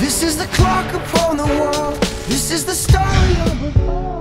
This is the clock upon the wall. This is the story of a fall.